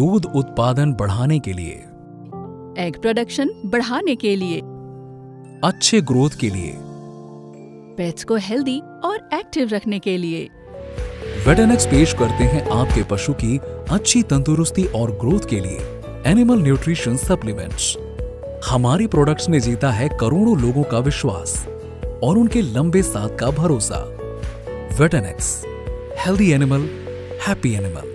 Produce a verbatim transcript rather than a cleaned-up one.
दूध उत्पादन बढ़ाने के लिए, एग प्रोडक्शन बढ़ाने के लिए, अच्छे ग्रोथ के लिए, पेट्स को हेल्दी और एक्टिव रखने के लिए। वेटेनेक्स पेश करते हैं आपके पशु की अच्छी तंदुरुस्ती और ग्रोथ के लिए एनिमल न्यूट्रिशन सप्लीमेंट्स। हमारी प्रोडक्ट्स ने जीता है करोड़ों लोगों का विश्वास और उनके लंबे साथ का भरोसा। Vetenex, healthy animal, happy animal.